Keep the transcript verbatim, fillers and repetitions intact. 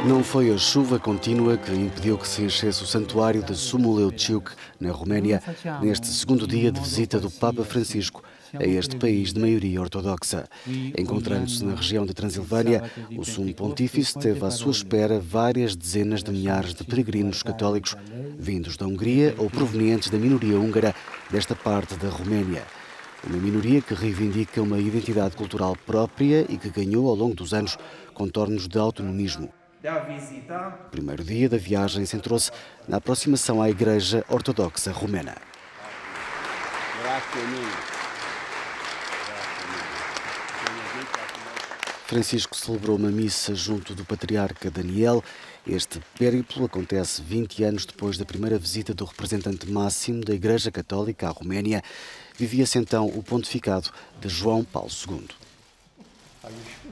Não foi a chuva contínua que impediu que se enchesse o santuário de Sumuleu-Ciuc, na Roménia, neste segundo dia de visita do Papa Francisco a este país de maioria ortodoxa. Encontrando-se na região de Transilvânia, o Sumo Pontífice teve à sua espera várias dezenas de milhares de peregrinos católicos, vindos da Hungria ou provenientes da minoria húngara desta parte da Roménia. Uma minoria que reivindica uma identidade cultural própria e que ganhou ao longo dos anos contornos de autonomismo. O primeiro dia da viagem centrou-se na aproximação à Igreja Ortodoxa Romena. Francisco celebrou uma missa junto do patriarca Daniel. Este périplo acontece vinte anos depois da primeira visita do representante máximo da Igreja Católica à Roménia. Vivia-se então o pontificado de João Paulo segundo.